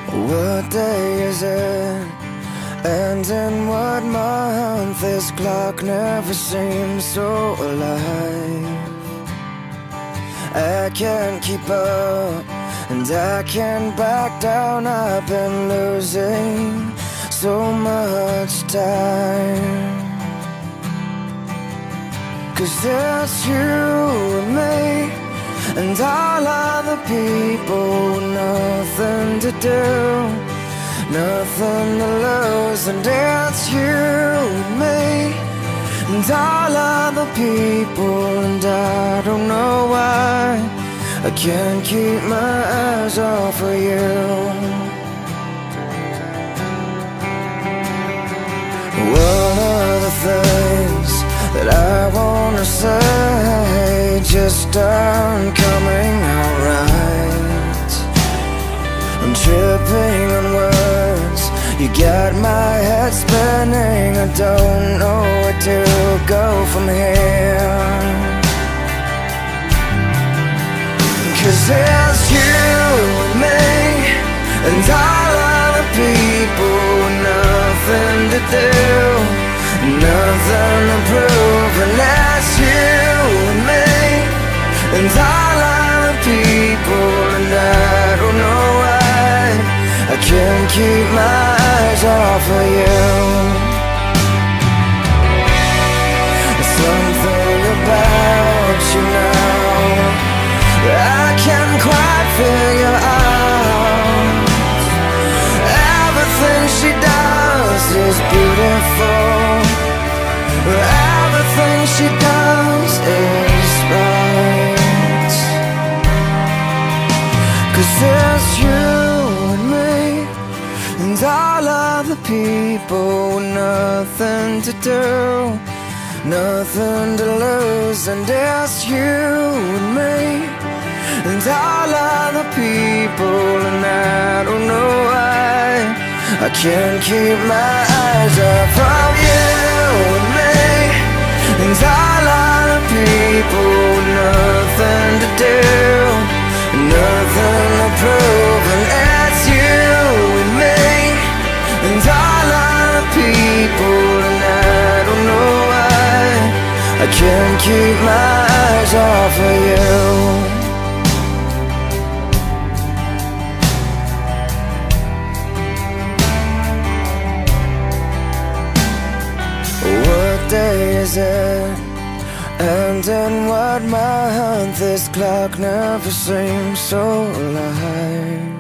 What day is it? And in what month? This clock never seems so alive. I can't keep up, and I can't back down. I've been losing so much time. 'Cause it's you and me, and all other people with nothing to do, nothing to lose. And it's you and me, and all other people. And I don't know why I can't keep my eyes off of you. One of the things that I wanna say just aren't coming out right. I'm tripping on words, you got my head spinning. I don't know where to go from here. 'Cause it's you and me, and all other people with nothing to do, nothing to prove. And that's you and me, and all other people. And I don't know why I can't keep my eyes off of you. Something about you now I can't quite figure out. Everything she does is beautiful, everything she does is right. 'Cause it's you and me, and all other people with nothing to do, nothing to lose. And it's you and me, and all other people. And I don't know why I can't keep my eyes off of you and me, and all other people. Nothing to do, nothing to prove. And it's you and me, and all other people. And I don't know why I can't keep my eyes off of you. What day is it? And in what month? This clock never seems so alive.